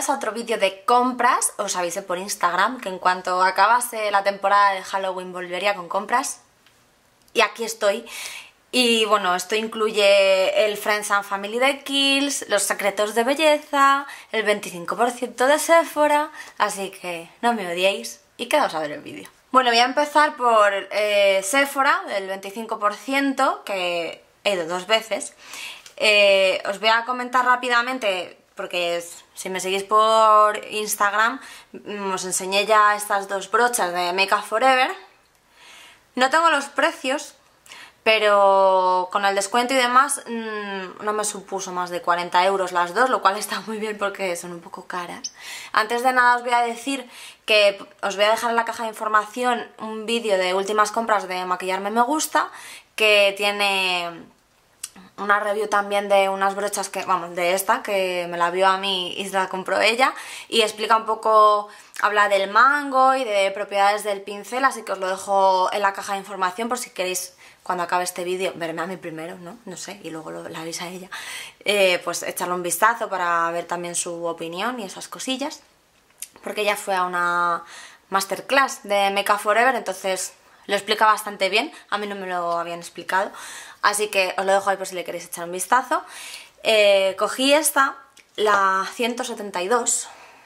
bienvenidos a otro vídeo de compras. Os avisé por Instagram que en cuanto acabase la temporada de Halloween volvería con compras. Y aquí estoy. Y bueno, esto incluye el Friends and Family de Kiehl's, los secretos de belleza, el 25% de Sephora, así que no me odiéis y quedaos a ver el vídeo. Bueno, voy a empezar por Sephora, el 25%, que he ido 2 veces. Os voy a comentar rápidamente, porque si me seguís por Instagram, os enseñé ya estas 2 brochas de Make Up For Ever. No tengo los precios, pero con el descuento y demás no me supuso más de 40 euros las 2, lo cual está muy bien porque son un poco caras. Antes de nada os voy a decir que os voy a dejar en la caja de información un vídeo de últimas compras de Maquillarme Me Gusta, que tiene una review también de unas brochas que, vamos, de esta, que me la vio a mí y se la compró ella, y explica un poco, habla del mango y de propiedades del pincel, así que os lo dejo en la caja de información por si queréis, cuando acabe este vídeo, verme a mí primero, ¿no? sé, y luego la veis a ella, pues echarle un vistazo para ver también su opinión y esas cosillas, porque ella fue a una masterclass de Make Up For Ever, entonces lo explica bastante bien, a mí no me lo habían explicado, así que os lo dejo ahí por si le queréis echar un vistazo. Cogí esta, la 172,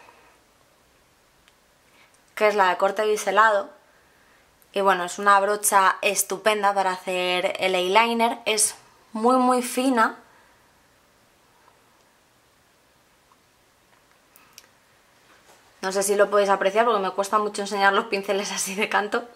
que es la de corte biselado, y bueno, es una brocha estupenda para hacer el eyeliner, es muy fina. No sé si lo podéis apreciar porque me cuesta mucho enseñar los pinceles así de canto,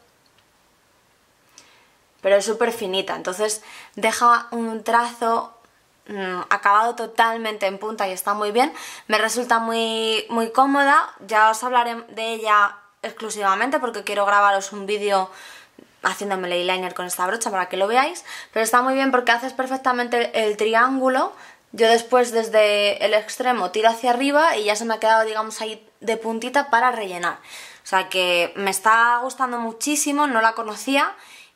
pero es súper finita, entonces deja un trazo acabado totalmente en punta y está muy bien. Me resulta muy cómoda, ya os hablaré de ella exclusivamente porque quiero grabaros un vídeo haciéndome el eyeliner con esta brocha para que lo veáis, pero está muy bien porque haces perfectamente el triángulo. Yo después desde el extremo tiro hacia arriba y ya se me ha quedado, digamos, ahí de puntita para rellenar, o sea que me está gustando muchísimo, no la conocía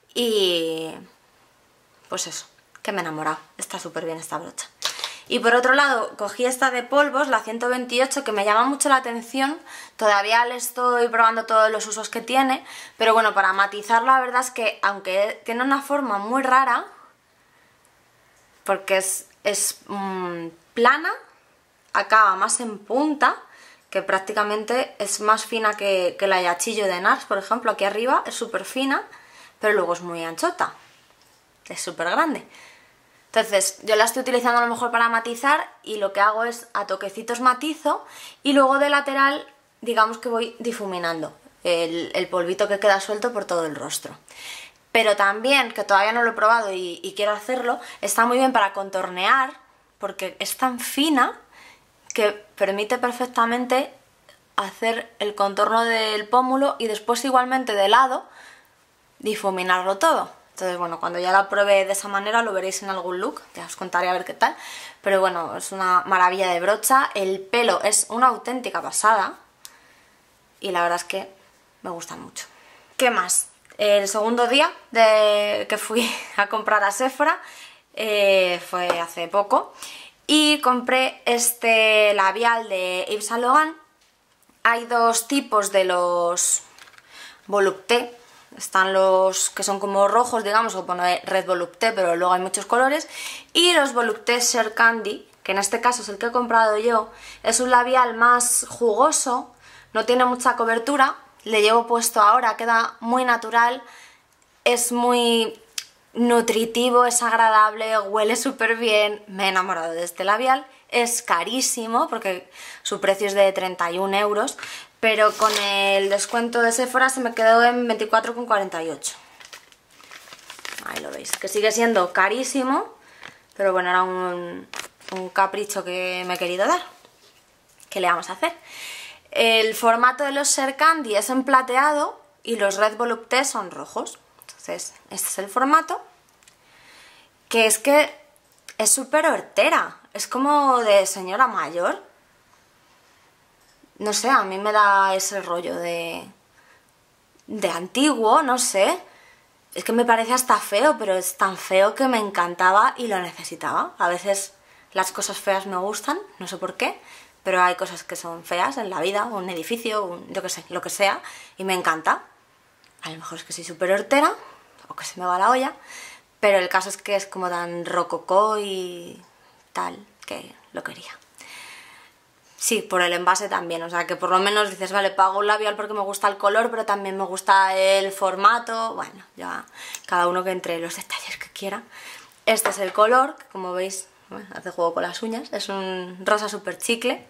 y pues eso, que me he enamorado, está súper bien esta brocha. Y por otro lado cogí esta de polvos, la 128, que me llama mucho la atención, todavía le estoy probando todos los usos que tiene, pero bueno, para matizar la verdad es que aunque tiene una forma muy rara, porque es plana, acaba más en punta, que prácticamente es más fina que la Yachillo de NARS, por ejemplo, aquí arriba es súper fina, pero luego es muy anchota, es súper grande. Entonces yo la estoy utilizando a lo mejor para matizar y lo que hago es a toquecitos matizo y luego de lateral digamos que voy difuminando el polvito que queda suelto por todo el rostro. Pero también, que todavía no lo he probado y quiero hacerlo, está muy bien para contornear porque es tan fina que permite perfectamente hacer el contorno del pómulo y después igualmente de lado difuminarlo todo. Entonces bueno, cuando ya la pruebe de esa manera lo veréis en algún look, ya os contaré a ver qué tal, pero bueno, es una maravilla de brocha, el pelo es una auténtica pasada y la verdad es que me gusta mucho. ¿Qué más? El segundo día que fui a comprar a Sephora fue hace poco y compré este labial de Yves Saint Laurent. Hay 2 tipos de los Volupté. Están los que son como rojos, digamos, o pone Red Volupté, pero luego hay muchos colores. Y los Volupté Sheer Candy, que en este caso es el que he comprado yo. Es un labial más jugoso, no tiene mucha cobertura. Le llevo puesto ahora, queda muy natural, es muy nutritivo, es agradable, huele súper bien. Me he enamorado de este labial. Es carísimo porque su precio es de 31 euros, pero con el descuento de Sephora se me quedó en 24,48. Ahí lo veis, que sigue siendo carísimo, pero bueno, era un capricho que me he querido dar. ¿Qué le vamos a hacer? El formato de los Sheer Candy es en plateado y los Red Volupté son rojos. Entonces, este es el formato, que es súper hortera, es como de señora mayor. No sé, a mí me da ese rollo de antiguo, no sé. Es que me parece hasta feo, pero es tan feo que me encantaba y lo necesitaba. A veces las cosas feas me gustan, no sé por qué, pero hay cosas que son feas en la vida, un edificio, yo qué sé, lo que sea, y me encanta. A lo mejor es que soy súper hortera, o que se me va la olla, pero el caso es que es como tan rococó y tal, que lo quería. Sí, por el envase también, o sea que por lo menos dices, vale, pago un labial porque me gusta el color, pero también me gusta el formato, bueno, ya cada uno que entre los detalles que quiera. Este es el color, que como veis, bueno, hace juego con las uñas, es un rosa súper chicle.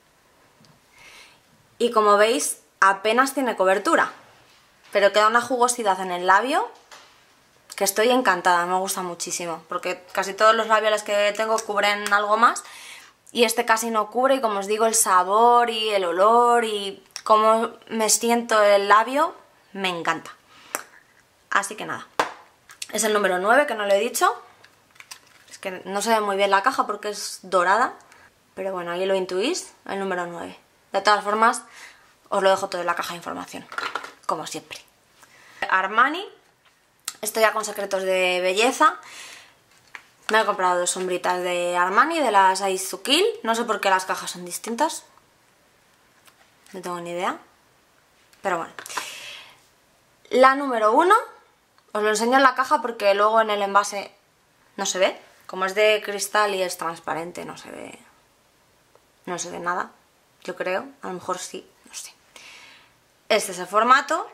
Y como veis, apenas tiene cobertura, pero queda una jugosidad en el labio que estoy encantada, me gusta muchísimo, porque casi todos los labiales que tengo cubren algo más. Y este casi no cubre y como os digo el sabor y el olor y cómo me siento el labio me encanta. Así que nada, es el número 9 que no lo he dicho. Es que no se ve muy bien la caja porque es dorada, pero bueno, ahí lo intuís, el número 9. De todas formas, os lo dejo todo en la caja de información, como siempre. Armani, estoy ya con secretos de belleza. Me he comprado 2 sombritas de Armani, de las Ice to Kill. No sé por qué las cajas son distintas. No tengo ni idea. Pero bueno. La número 1, os lo enseño en la caja porque luego en el envase no se ve. Como es de cristal y es transparente, no se ve nada. Yo creo, a lo mejor sí, no sé. Este es el formato.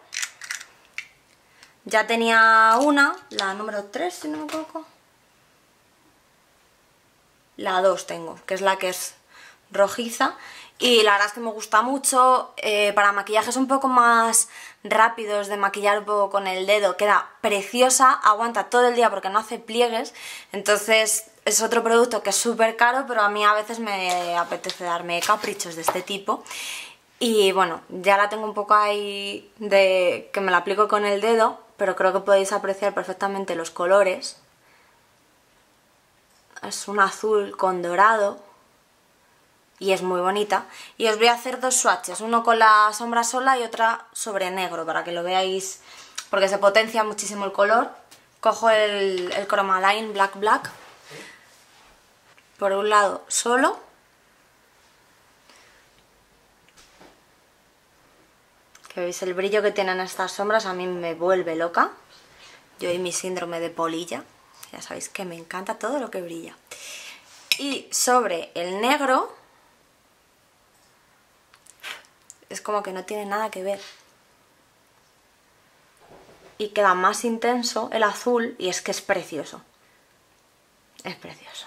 Ya tenía una, la número 3 si no me equivoco. La 2 tengo, que es la que es rojiza. Y la verdad es que me gusta mucho. Para maquillajes un poco más rápidos, de maquillar un poco con el dedo, queda preciosa. Aguanta todo el día porque no hace pliegues. Entonces es otro producto que es súper caro, pero a mí a veces me apetece darme caprichos de este tipo. Y bueno, ya la tengo un poco ahí de que me la aplico con el dedo, pero creo que podéis apreciar perfectamente los colores. Es un azul con dorado y es muy bonita. Y os voy a hacer 2 swatches, uno con la sombra sola y otra sobre negro, para que lo veáis, porque se potencia muchísimo el color. Cojo el Chromaline Black Black, por un lado solo, que veis el brillo que tienen estas sombras, a mí me vuelve loca. Yo y mi síndrome de polilla, ya sabéis que me encanta todo lo que brilla. Y sobre el negro es como que no tiene nada que ver. Y queda más intenso el azul y es que es precioso. Es precioso.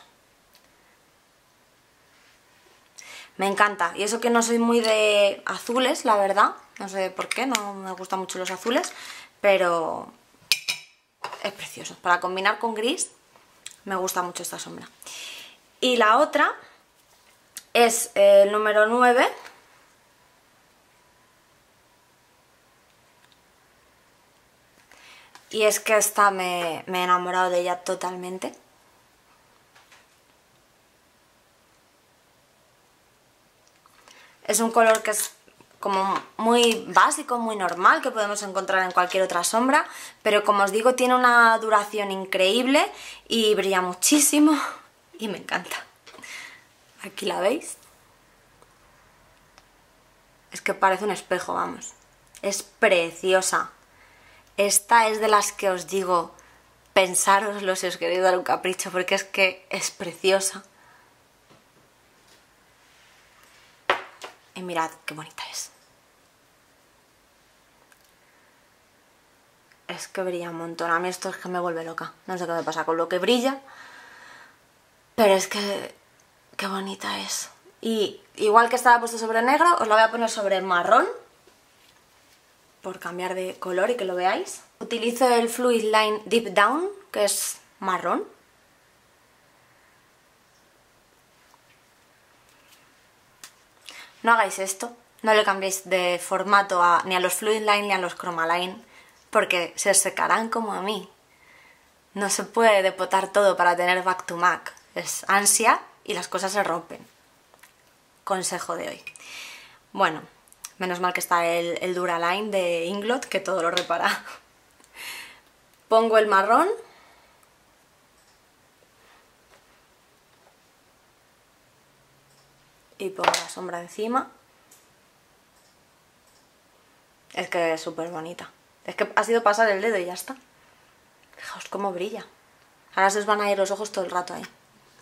Me encanta. Y eso que no soy muy de azules, la verdad. No sé por qué, no me gustan mucho los azules. Pero es precioso. Para combinar con gris me gusta mucho esta sombra. Y la otra es el número 9. Y es que esta me he enamorado de ella totalmente. Es un color que es como muy básico, muy normal, que podemos encontrar en cualquier otra sombra, pero como os digo tiene una duración increíble y brilla muchísimo y me encanta. Aquí la veis. Es que parece un espejo, vamos. Es preciosa. Esta es de las que os digo, pensároslo si os queréis dar un capricho, porque es que es preciosa. Y mirad qué bonita es. Es que brilla un montón. A mí esto es que me vuelve loca. No sé qué me pasa con lo que brilla, pero es que qué bonita es. Y igual que estaba puesto sobre negro, os la voy a poner sobre marrón, por cambiar de color y que lo veáis. Utilizo el Fluid Line Deep Down, que es marrón. No hagáis esto, no le cambiéis de formato ni a los Fluid Line ni a los Chromaline, porque se secarán como a mí. No se puede depotar todo para tener back to MAC. Es ansia y las cosas se rompen. Consejo de hoy. Bueno, menos mal que está el Duraline de Inglot, que todo lo repara. Pongo el marrón. y pongo la sombra encima. Es que es súper bonita. Es que ha sido pasar el dedo y ya está. Fijaos cómo brilla. Ahora se os van a ir los ojos todo el rato ahí.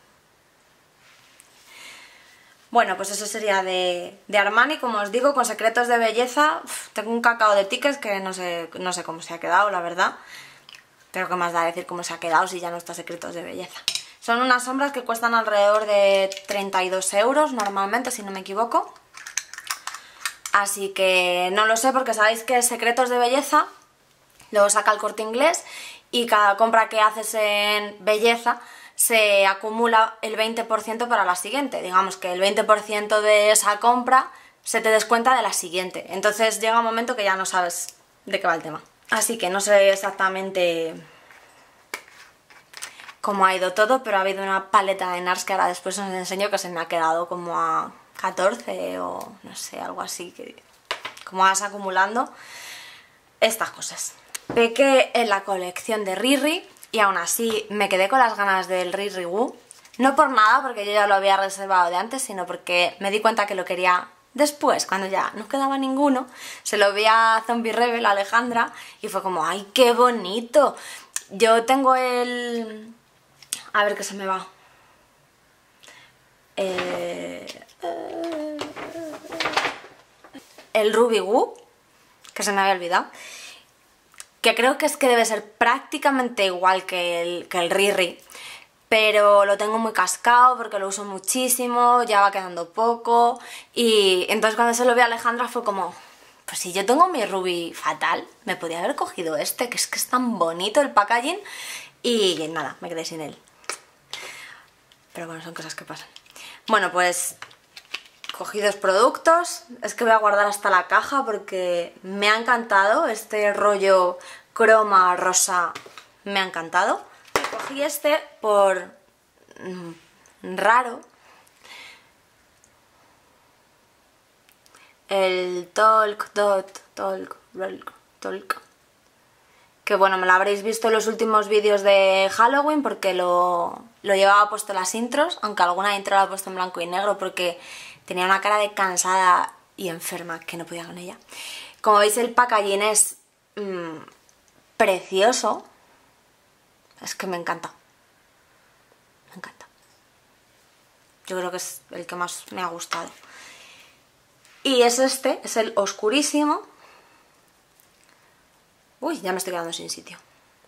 Bueno, pues eso sería de Armani, como os digo, con secretos de belleza. Tengo un cacao de tickets que no sé cómo se ha quedado, la verdad. Pero qué más da decir cómo se ha quedado si ya no está secretos de belleza. Son unas sombras que cuestan alrededor de 32 euros normalmente, si no me equivoco. Así que no lo sé porque sabéis que secretos de belleza luego saca el Corte Inglés y cada compra que haces en belleza se acumula el 20% para la siguiente. Digamos que el 20% de esa compra se te descuenta de la siguiente. Entonces llega un momento que ya no sabes de qué va el tema. Así que no sé exactamente cómo ha ido todo, pero ha habido una paleta de NARS que ahora después os enseño que se me ha quedado como a 14 o no sé, algo así, que como vas acumulando estas cosas. Pequé en la colección de Riri y aún así me quedé con las ganas del Riri Woo. No por nada, porque yo ya lo había reservado de antes, sino porque me di cuenta que lo quería después, cuando ya no quedaba ninguno. Se lo vi a Zombie Rebel, a Alejandra, y fue como, ¡ay, qué bonito! Yo tengo el... A ver qué se me va. El Ruby Woo, que se me había olvidado. Que creo que es que debe ser prácticamente igual que el Riri, pero lo tengo muy cascado porque lo uso muchísimo, ya va quedando poco, y entonces cuando se lo vi a Alejandra fue como, pues si yo tengo mi Ruby fatal, me podría haber cogido este, que es tan bonito el packaging, y nada, me quedé sin él. Pero bueno, son cosas que pasan. Bueno, pues cogí dos productos, es que voy a guardar hasta la caja porque me ha encantado este rollo croma rosa, me ha encantado. Cogí este por raro, el Talk, que bueno, me lo habréis visto en los últimos vídeos de Halloween porque lo llevaba puesto en las intros, aunque alguna intro la he puesto en blanco y negro porque tenía una cara de cansada y enferma que no podía con ella. Como veis, el packaging es precioso. Es que me encanta. Me encanta. Yo creo que es el que más me ha gustado. Y es este, es el oscurísimo. Uy, ya me estoy quedando sin sitio.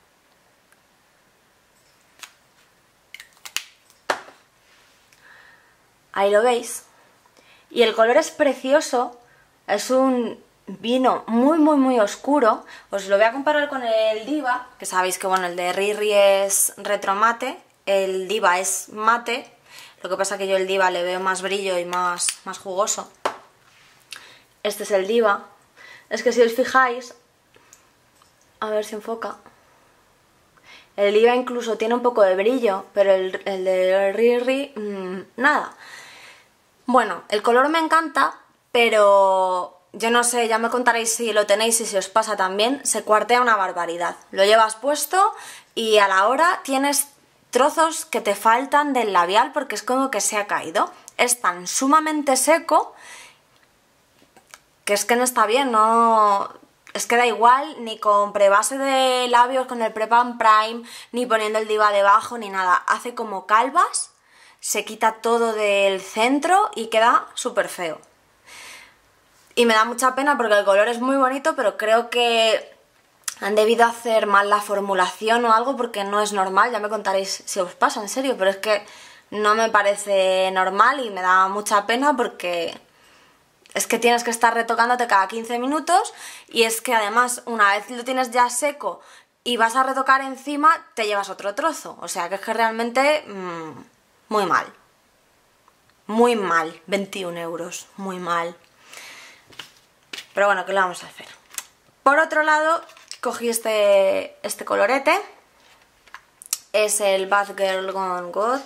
Ahí lo veis. Y el color es precioso, es un vino muy oscuro. Os lo voy a comparar con el Diva, que sabéis que bueno, el de Riri es retro mate, el Diva es mate, lo que pasa que yo el Diva le veo más brillo y más jugoso. Este es el Diva. Es que si os fijáis, a ver si enfoca, el Diva incluso tiene un poco de brillo, pero el de Riri, nada. Bueno, el color me encanta, pero yo no sé, ya me contaréis si lo tenéis y si os pasa también, se cuartea una barbaridad. Lo llevas puesto y a la hora tienes trozos que te faltan del labial porque es como que se ha caído. Es tan sumamente seco que es que no está bien, no... Es que da igual, ni con prebase de labios, con el Prep&, ni poniendo el Diva debajo, ni nada. Hace como calvas, se quita todo del centro y queda súper feo. Y me da mucha pena porque el color es muy bonito, pero creo que han debido hacer mal la formulación o algo porque no es normal. Ya me contaréis si os pasa, en serio, pero es que no me parece normal y me da mucha pena porque es que tienes que estar retocándote cada 15 minutos y es que además una vez lo tienes ya seco y vas a retocar encima, te llevas otro trozo. O sea que es que realmente muy mal. Muy mal, 21 euros, muy mal. Pero bueno, ¿qué le vamos a hacer? Por otro lado, cogí este colorete. Es el Bad Girl Gone God.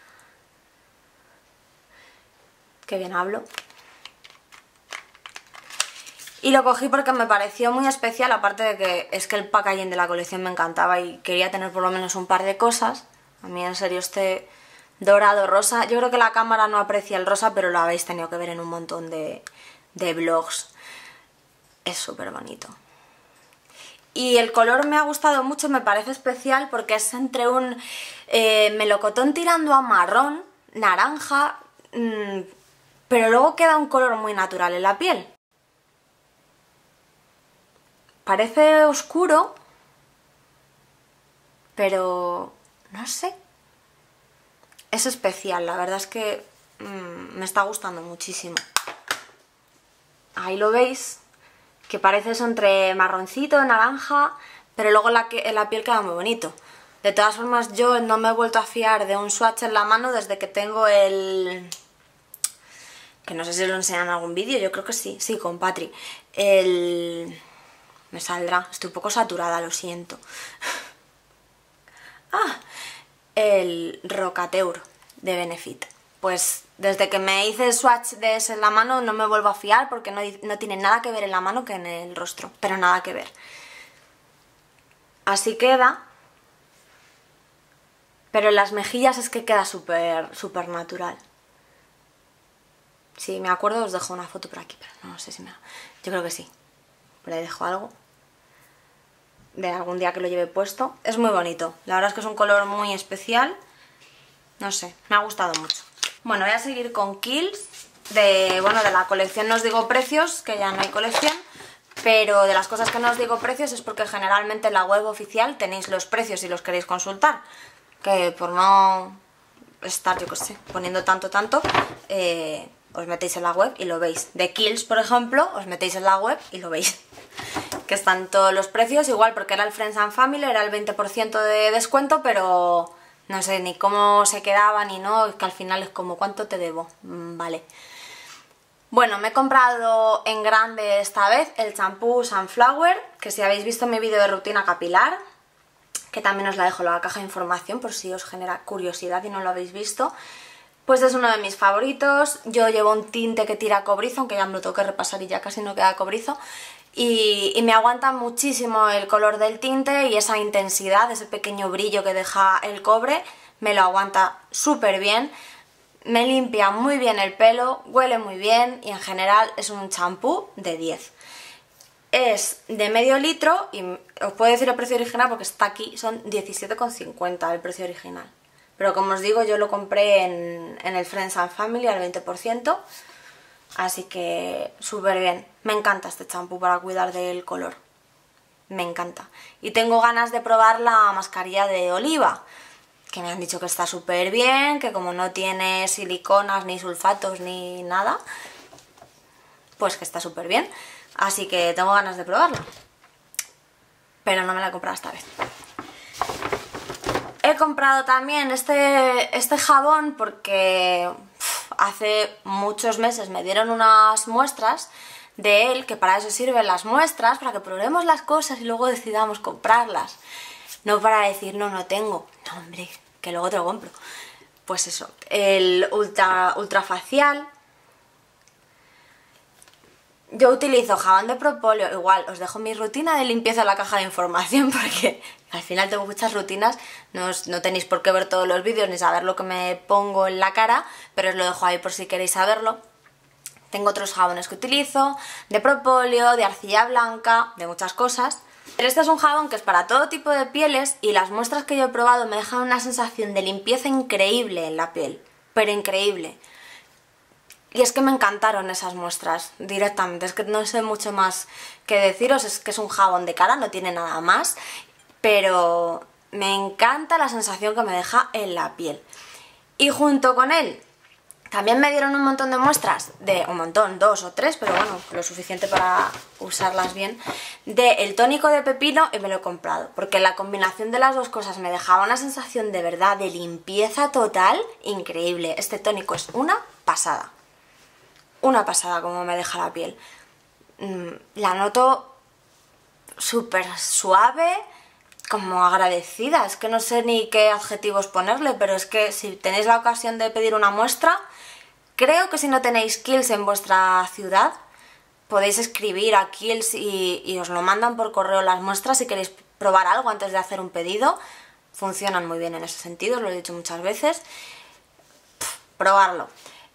Qué bien hablo. Y lo cogí porque me pareció muy especial, aparte de que es que el packaging de la colección me encantaba y quería tener por lo menos un par de cosas. A mí en serio este dorado rosa. Yo creo que la cámara no aprecia el rosa, pero lo habéis tenido que ver en un montón de vlogs. Es súper bonito. Y el color me ha gustado mucho, me parece especial porque es entre un melocotón tirando a marrón, naranja, pero luego queda un color muy natural en la piel. Parece oscuro, pero no sé. Es especial, la verdad es que me está gustando muchísimo. Ahí lo veis, que parece eso entre marroncito, naranja, pero luego en la piel queda muy bonito. De todas formas, yo no me he vuelto a fiar de un swatch en la mano desde que tengo el... que no sé si lo enseñan en algún vídeo, yo creo que sí, sí, con Patri. Me saldrá, estoy un poco saturada, lo siento. El Rocateur de Benefit. Pues desde que me hice el swatch de ese en la mano no me vuelvo a fiar porque no tiene nada que ver en la mano que en el rostro, pero nada que ver. Así queda, pero en las mejillas es que queda súper natural. Si me acuerdo os dejo una foto por aquí, pero no sé si me... Yo creo que sí. Por ahí dejo algo de algún día que lo lleve puesto. Es muy bonito, la verdad es que es un color muy especial. No sé, me ha gustado mucho. Bueno, voy a seguir con Kiehl's de la colección No os digo precios, que ya no hay colección, pero de las cosas que no os digo precios es porque generalmente en la web oficial tenéis los precios si los queréis consultar, que por no estar, yo qué sé, poniendo tanto, os metéis en la web y lo veis. De Kiehl's, por ejemplo, os metéis en la web y lo veis. Que están todos los precios, igual porque era el Friends and Family, era el 20% de descuento, pero no sé ni cómo se quedaba ni no, es que al final es como ¿cuánto te debo? Vale. Bueno, me he comprado en grande esta vez el champú Sunflower, que si habéis visto mi vídeo de rutina capilar, que también os la dejo en la caja de información por si os genera curiosidad y no lo habéis visto, pues es uno de mis favoritos. Yo llevo un tinte que tira cobrizo, aunque ya me lo tengo que repasar y ya casi no queda cobrizo, y me aguanta muchísimo el color del tinte y esa intensidad, ese pequeño brillo que deja el cobre, me lo aguanta súper bien. Me limpia muy bien el pelo, huele muy bien y en general es un champú de 10. Es de medio litro y os puedo decir el precio original porque está aquí, son 17,50 el precio original. Pero como os digo, yo lo compré en el Friends and Family al 20%, así que súper bien. Me encanta este champú para cuidar del color, me encanta. Y tengo ganas de probar la mascarilla de oliva, que me han dicho que está súper bien, que como no tiene siliconas ni sulfatos ni nada, pues que está súper bien. Así que tengo ganas de probarla, pero no me la he comprado esta vez. He comprado también este jabón porque hace muchos meses me dieron unas muestras de él, que para eso sirven las muestras, para que probemos las cosas y luego decidamos comprarlas. No para decir, no tengo. No, hombre, que luego te lo compro. Pues eso, el ultra facial. Yo utilizo jabón de propóleo, igual os dejo mi rutina de limpieza en la caja de información porque al final tengo muchas rutinas, no tenéis por qué ver todos los vídeos ni saber lo que me pongo en la cara, pero os lo dejo ahí por si queréis saberlo. Tengo otros jabones que utilizo, de propóleo, de arcilla blanca, de muchas cosas. Pero este es un jabón que es para todo tipo de pieles y las muestras que yo he probado me dejan una sensación de limpieza increíble en la piel, pero increíble. Y es que me encantaron esas muestras directamente, es que no sé mucho más que deciros, es que es un jabón de cara, no tiene nada más, pero me encanta la sensación que me deja en la piel. Y junto con él también me dieron un montón de muestras, dos o tres, pero bueno, lo suficiente para usarlas bien, del tónico de pepino y me lo he comprado, porque la combinación de las dos cosas me dejaba una sensación de verdad de limpieza total increíble. Este tónico es una pasada. Una pasada como me deja la piel. La noto súper suave, como agradecida. Es que no sé ni qué adjetivos ponerle, pero es que si tenéis la ocasión de pedir una muestra, creo que si no tenéis Kiehl's en vuestra ciudad, podéis escribir a Kiehl's y os lo mandan por correo las muestras si queréis probar algo antes de hacer un pedido. Funcionan muy bien en ese sentido, os lo he dicho muchas veces. probarlo.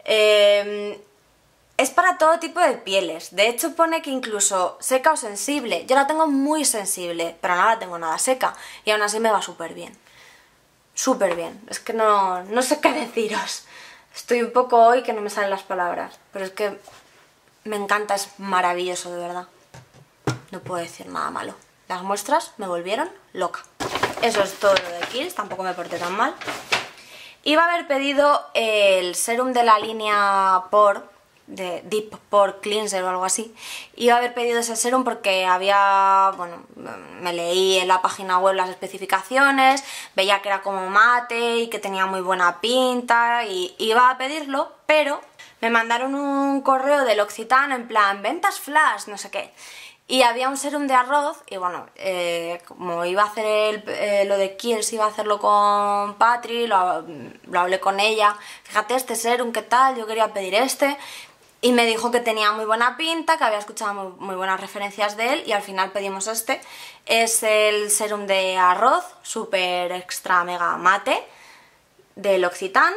Es para todo tipo de pieles. De hecho pone que incluso seca o sensible. Yo la tengo muy sensible, pero no la tengo nada seca. Y aún así me va súper bien. Súper bien. Es que no sé qué deciros. Estoy un poco hoy que no me salen las palabras. Pero es que me encanta, es maravilloso, de verdad. No puedo decir nada malo. Las muestras me volvieron loca. Eso es todo lo de Kiehl's, tampoco me porté tan mal. Iba a haber pedido el serum de la línea Pore, de Deep Pore Cleanser o algo así. Iba a haber pedido ese serum porque bueno, me leí en la página web las especificaciones, veía que era como mate y que tenía muy buena pinta y iba a pedirlo, pero me mandaron un correo del L'Occitane en plan, ventas flash, no sé qué. Y había un serum de arroz y bueno, como iba a hacer lo de Kiehl's, iba a hacerlo con Patri, lo hablé con ella. Fíjate este serum, ¿qué tal? Yo quería pedir este. Y me dijo que tenía muy buena pinta, que había escuchado muy buenas referencias de él y al final pedimos este. Es el serum de arroz, super extra mega mate, del L'Occitane.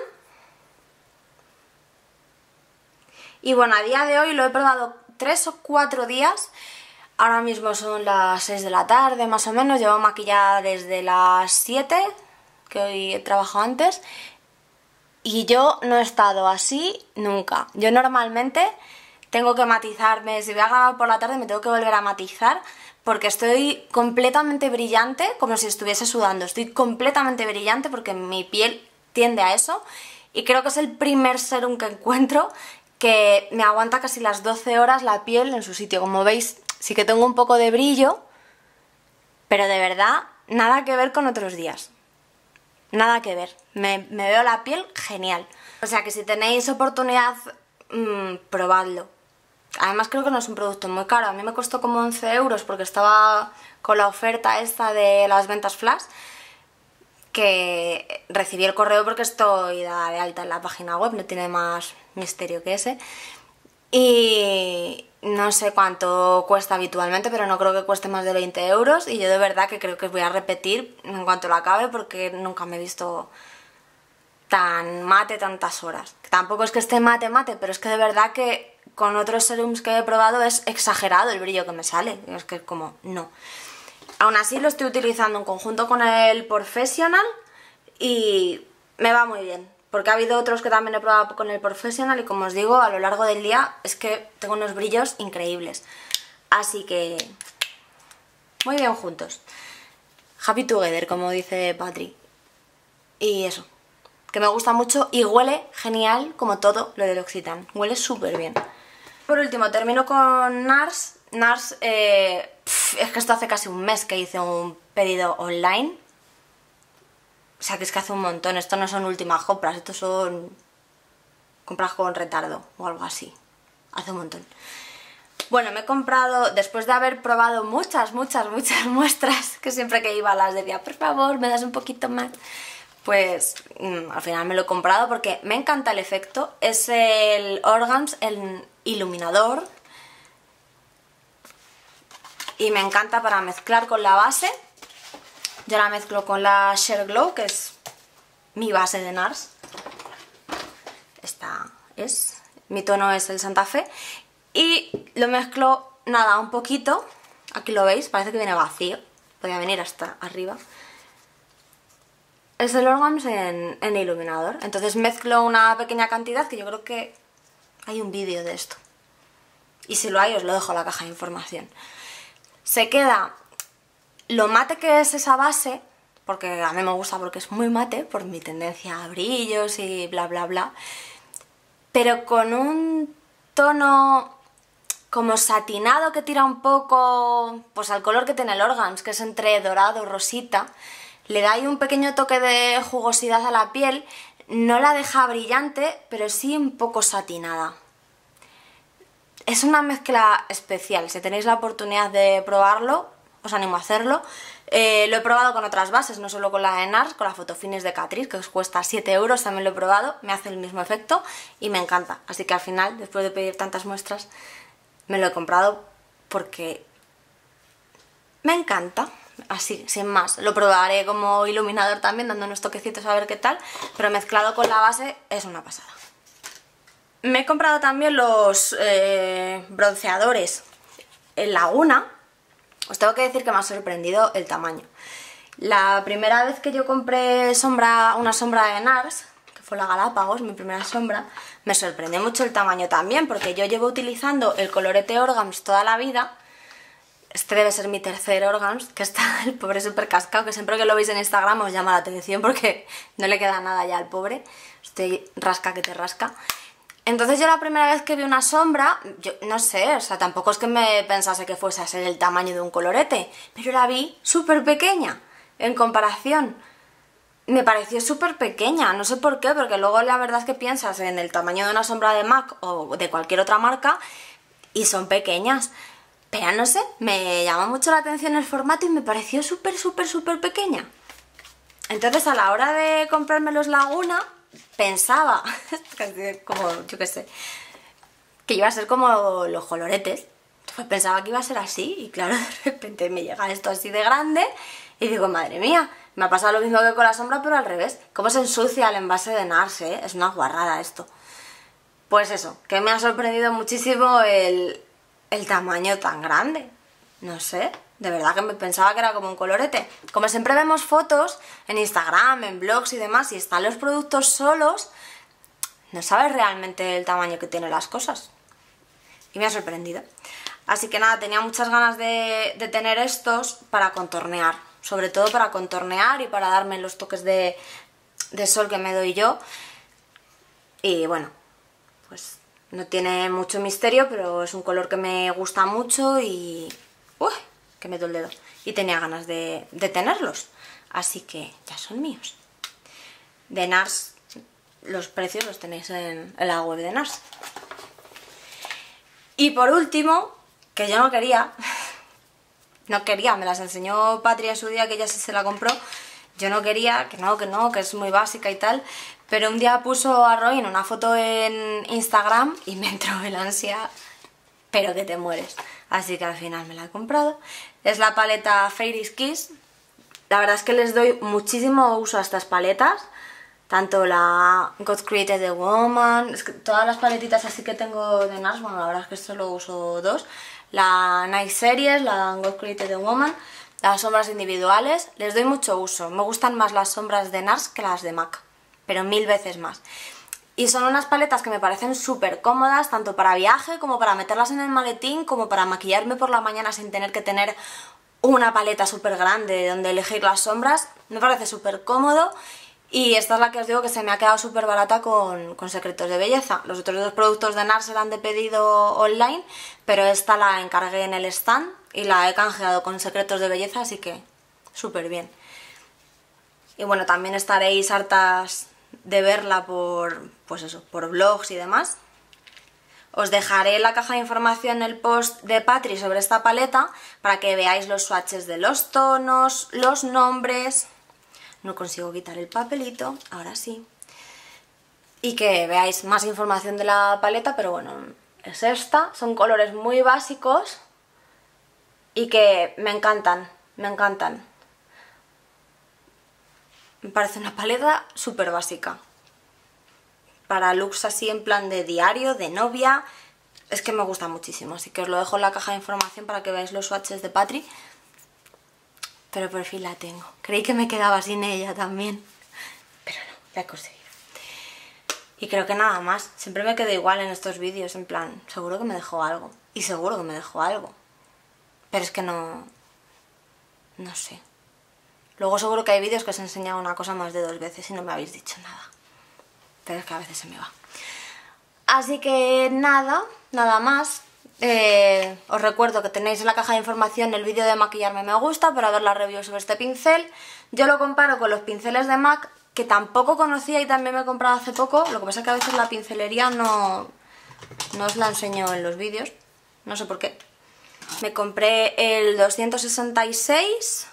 Y bueno, a día de hoy lo he probado 3 o 4 días. Ahora mismo son las 6 de la tarde más o menos, llevo maquillada desde las 7, que hoy he trabajado antes, y yo no he estado así nunca. Yo normalmente tengo que matizarme, si voy a grabar por la tarde me tengo que volver a matizar porque estoy completamente brillante, como si estuviese sudando. Estoy completamente brillante porque mi piel tiende a eso y creo que es el primer serum que encuentro que me aguanta casi las 12 horas la piel en su sitio. Como veis, sí que tengo un poco de brillo, pero de verdad nada que ver con otros días. Nada que ver. Me veo la piel genial. O sea que si tenéis oportunidad, probadlo. Además creo que no es un producto muy caro. A mí me costó como 11 euros porque estaba con la oferta esta de las ventas flash, que recibí el correo porque estoy dada de alta en la página web, no tiene más misterio que ese. Y no sé cuánto cuesta habitualmente, pero no creo que cueste más de 20 euros y yo de verdad que creo que voy a repetir en cuanto lo acabe porque nunca me he visto tan mate tantas horas. Tampoco es que esté mate, pero es que de verdad que con otros serums que he probado es exagerado el brillo que me sale. Es que como, no. Aún así lo estoy utilizando en conjunto con el Professional y me va muy bien. Porque ha habido otros que también he probado con el Professional y como os digo, a lo largo del día es que tengo unos brillos increíbles. Así que muy bien juntos. Happy together, como dice Patri. Y eso, que me gusta mucho y huele genial como todo lo del L'Occitane. Huele súper bien. Por último, termino con NARS. NARS, es que esto hace casi un mes que hice un pedido online. O sea que es que hace un montón, esto no son últimas compras, estos son compras con retardo o algo así. Hace un montón. Bueno, me he comprado, después de haber probado muchas muestras, que siempre que iba las decía, por favor, me das un poquito más. Pues al final me lo he comprado porque me encanta el efecto. Es el Organs, el iluminador. Y me encanta para mezclar con la base. Yo la mezclo con la Sheer Glow, que es mi base de NARS. Esta es, mi tono es el Santa Fe. Y lo mezclo, nada, un poquito. Aquí lo veis, parece que viene vacío. Podría venir hasta arriba. Es el Organs en iluminador. Entonces mezclo una pequeña cantidad, que yo creo que hay un vídeo de esto. Y si lo hay, os lo dejo en la caja de información. Se queda lo mate que es esa base, porque a mí me gusta porque es muy mate, por mi tendencia a brillos y bla bla bla, pero con un tono como satinado que tira un poco pues al color que tiene el Organs, que es entre dorado y rosita. Le da ahí un pequeño toque de jugosidad a la piel, no la deja brillante, pero sí un poco satinada. Es una mezcla especial, si tenéis la oportunidad de probarlo, os animo a hacerlo. Lo he probado con otras bases, no solo con la de NARS, con la Photofinish de Catrice, que os cuesta 7 euros, también lo he probado, me hace el mismo efecto y me encanta. Así que al final, después de pedir tantas muestras, me lo he comprado porque me encanta. así, sin más. Lo probaré como iluminador también, dando unos toquecitos a ver qué tal, pero mezclado con la base es una pasada. Me he comprado también los bronceadores en Laguna. Os tengo que decir que me ha sorprendido el tamaño. La primera vez que yo compré una sombra de NARS, que fue la Galápagos, mi primera sombra, me sorprendió mucho el tamaño también, porque yo llevo utilizando el colorete Orgams toda la vida. Este debe ser mi tercer Orgams, que está el pobre súper cascado, que siempre que lo veis en Instagram os llama la atención porque no le queda nada ya al pobre. Estoy rasca que te rasca. Entonces yo la primera vez que vi una sombra, yo no sé, o sea, tampoco es que me pensase que fuese a ser el tamaño de un colorete, pero la vi súper pequeña en comparación. Me pareció súper pequeña, no sé por qué, porque luego la verdad es que piensas en el tamaño de una sombra de MAC o de cualquier otra marca y son pequeñas. Pero no sé, me llamó mucho la atención el formato y me pareció súper pequeña. Entonces a la hora de comprarme los Laguna, pensaba, como, yo qué sé, que iba a ser como los coloretes. Pues pensaba que iba a ser así y claro, de repente me llega esto así de grande y digo, madre mía, me ha pasado lo mismo que con la sombra pero al revés. Cómo se ensucia el envase de NARS, ¿eh? Es una guarrada esto. Pues eso, que me ha sorprendido muchísimo el tamaño tan grande. No sé, de verdad que me pensaba que era como un colorete. Como siempre vemos fotos en Instagram, en blogs y demás, y están los productos solos, no sabes realmente el tamaño que tienen las cosas. Y me ha sorprendido. Así que nada, tenía muchas ganas de tener estos para contornear. Sobre todo para contornear y para darme los toques de sol que me doy yo. Y bueno, pues no tiene mucho misterio, pero es un color que me gusta mucho y... ¡Uy! Que me duele el dedo. Y tenía ganas de tenerlos. Así que ya son míos. De NARS, los precios los tenéis en la web de NARS. Y por último, que yo no quería, me las enseñó Patri en su día, que ella sí se la compró. Yo no quería, que es muy básica y tal, pero un día puso a Roin una foto en Instagram y me entró el ansia, pero que te mueres. Así que al final me la he comprado. Es la paleta Fairy's Kiss. La verdad es que les doy muchísimo uso a estas paletas. Tanto la God Created the Woman, es que todas las paletitas así que tengo de NARS, bueno, la verdad es que solo uso dos. La Night Series, la God Created the Woman, las sombras individuales, les doy mucho uso. Me gustan más las sombras de NARS que las de MAC, pero 1000 veces más. Y son unas paletas que me parecen súper cómodas, tanto para viaje como para meterlas en el maletín, como para maquillarme por la mañana sin tener que tener una paleta súper grande donde elegir las sombras. Me parece súper cómodo. Y esta es la que os digo que se me ha quedado súper barata con Secretos de Belleza. Los otros dos productos de NARS eran de pedido online, pero esta la encargué en el stand y la he canjeado con Secretos de Belleza, así que súper bien. Y bueno, también estaréis hartas de verla por, pues eso, por blogs y demás. Os dejaré en la caja de información el post de Patri sobre esta paleta para que veáis los swatches de los tonos, los nombres... No consigo quitar el papelito, ahora sí. Y que veáis más información de la paleta, pero bueno, es esta. Son colores muy básicos y que me encantan, me encantan. Me parece una paleta súper básica. Para looks así en plan de diario, de novia, es que me gusta muchísimo. Así que os lo dejo en la caja de información para que veáis los swatches de Patri. Pero por fin la tengo. Creí que me quedaba sin ella también. Pero no, la he conseguido. Y creo que nada más. Siempre me quedo igual en estos vídeos. En plan, seguro que me dejó algo. Y seguro que me dejó algo. Pero es que no... No sé. Luego seguro que hay vídeos que os he enseñado una cosa más de 2 veces y no me habéis dicho nada. Pero es que a veces se me va. Así que nada, nada más. Os recuerdo que tenéis en la caja de información el vídeo de maquillarme me gusta para ver la review sobre este pincel. Yo lo comparo con los pinceles de MAC que tampoco conocía y también me he comprado hace poco. Lo que pasa es que a veces la pincelería no os la enseño en los vídeos, no sé por qué. Me compré el 266,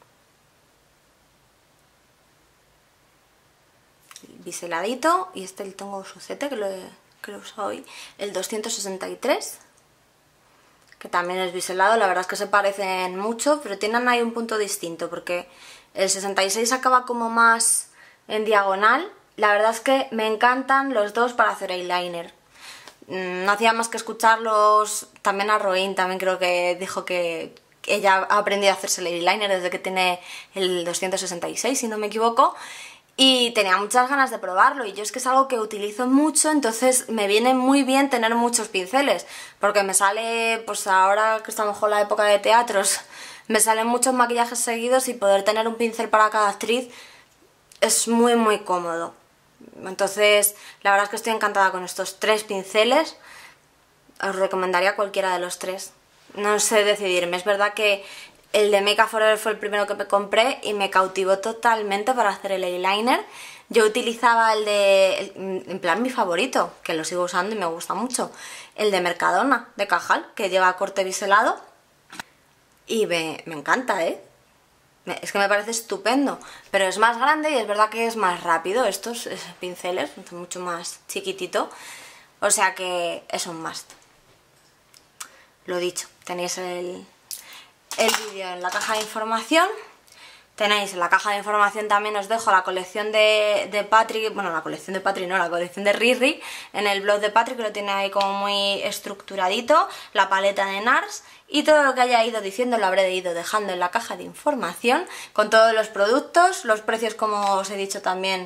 biseladito, y este el Tongo Sucete que lo he usado hoy, el 263. que también es biselado. La verdad es que se parecen mucho, pero tienen ahí un punto distinto, porque el 66 acaba como más en diagonal. La verdad es que me encantan los dos para hacer eyeliner. No hacía más que escucharlos. También a Roin, también creo que dijo que ella ha aprendido a hacerse el eyeliner desde que tiene el 266, si no me equivoco. Y tenía muchas ganas de probarlo, y yo es que es algo que utilizo mucho, entonces me viene muy bien tener muchos pinceles, porque me sale, pues ahora que estamos con la época de teatros, me salen muchos maquillajes seguidos, y poder tener un pincel para cada actriz es muy cómodo. Entonces la verdad es que estoy encantada con estos 3 pinceles. Os recomendaría cualquiera de los 3. No sé decidirme, es verdad que el de Make Up For Ever fue el primero que me compré y me cautivó totalmente para hacer el eyeliner. Yo utilizaba en plan mi favorito, que lo sigo usando y me gusta mucho, el de Mercadona, de Cajal, que lleva corte biselado. Y me encanta, ¿eh? Es que me parece estupendo, pero es más grande y es verdad que es más rápido. Estos pinceles son mucho más chiquitito, o sea que es un must. Lo dicho, tenéis el vídeo en la caja de información. Tenéis en la caja de información también, os dejo la colección de Patrick, bueno, la colección de Patrick no, la colección de Riri, en el blog de Patrick, que lo tiene ahí como muy estructuradito, la paleta de NARS, y todo lo que haya ido diciendo lo habré ido dejando en la caja de información, con todos los productos, los precios, como os he dicho también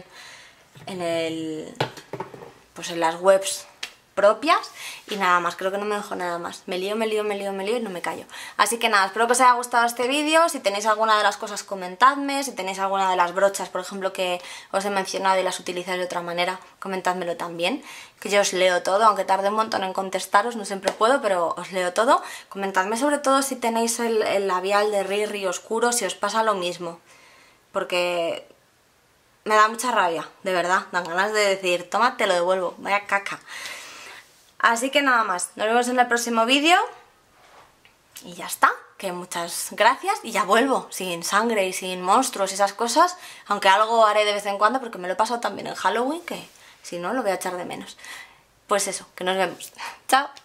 pues en las webs propias, y nada más. Creo que no me dejo nada más. Me lío y no me callo. Así que nada, espero que os haya gustado este vídeo. Si tenéis alguna de las cosas, comentadme. Si tenéis alguna de las brochas, por ejemplo, que os he mencionado y las utilizáis de otra manera, comentádmelo también, que yo os leo todo, aunque tarde un montón en contestaros, no siempre puedo, pero os leo todo. Comentadme sobre todo si tenéis el labial de Riri oscuro, si os pasa lo mismo, porque me da mucha rabia, de verdad. Dan ganas de decir, toma, te lo devuelvo, vaya caca. Así que nada más, nos vemos en el próximo vídeo y ya está, que muchas gracias, y ya vuelvo, sin sangre y sin monstruos y esas cosas, aunque algo haré de vez en cuando porque me lo he pasado también en Halloween, que si no lo voy a echar de menos. Pues eso, que nos vemos. Chao.